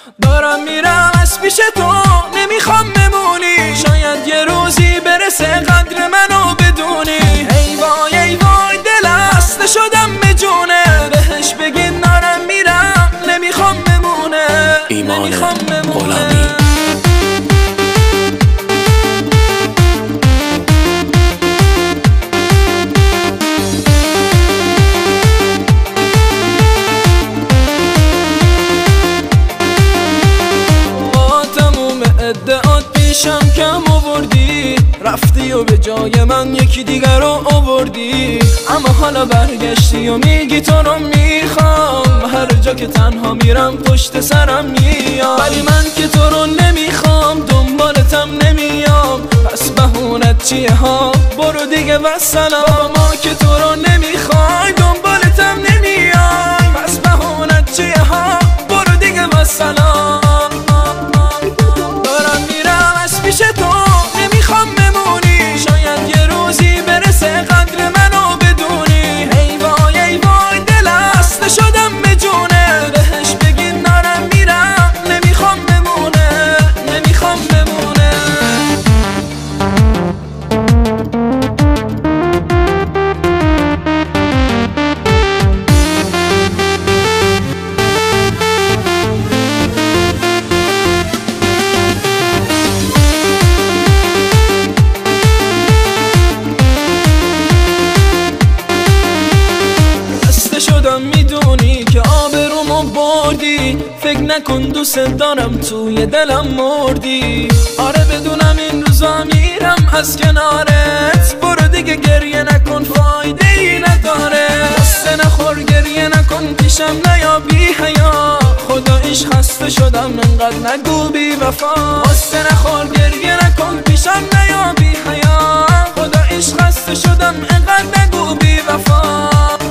دارم میرم از پیش تو، نمیخوام بمونی. شاید یه روزی برسه قدر منو بدونی. ای وای دل خسته شدم به جونه. بهش بگین دارم میرم، نمیخوام بمونه. ایمان غلامی. ادعات پیشم کم آوردی، رفتی و به جای من یکی دیگر رو آوردی. اما حالا برگشتی و میگی تو رو میخوام. هر جا که تنها میرم پشت سرم میام. ولی من که تو رو نمیخوام، دنبالتم نمیام. پس بهونت چیه ها؟ برو دیگه والسلام. ما که تو رو نمیخوای، دنبالتم نمیام. پس بهونت چیه ها؟ برو دیگه والسلام. پیش تو نمیخوام بمونی. شاید یه روزی برسه قدر منو بدونی. ای وای دل خسته شدم به جونه. بهش بگین دارم میرم، نمیخوام بمونه. نمیخوام بمونه. میدونی که آبرومو بردی. فکر نکن دوست دارم، توی دلم مردی. آره بدونم این روزا میرم از کنارت. برو دیگه گریه نکن، فایده ای نداره. قصه نخور گریه نکن، پیشم نیا بی حیا. خداییش خسته شدم، انقدر نگو بی وفا. قصه نخور گریه نکن، پیشم نیا بی حیا. خداییش خسته شدم، انقدر نگو بی وفا.